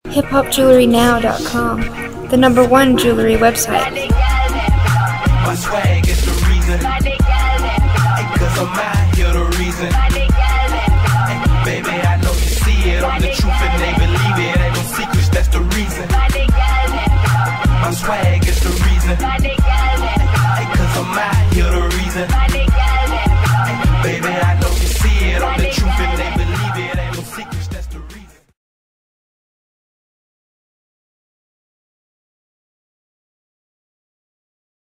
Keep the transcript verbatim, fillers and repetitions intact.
hip hop jewelry now dot com, the number one jewelry website. My swag is the reason, 'cause I'm out here the reason.